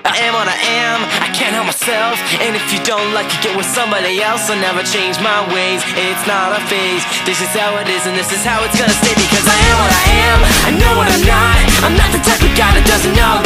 I am what I am, I can't help myself. And if you don't like it, get with somebody else. I'll never change my ways, it's not a phase. This is how it is and this is how it's gonna stay. Because I am what I am, I know what I'm not. I'm not the type of guy that doesn't know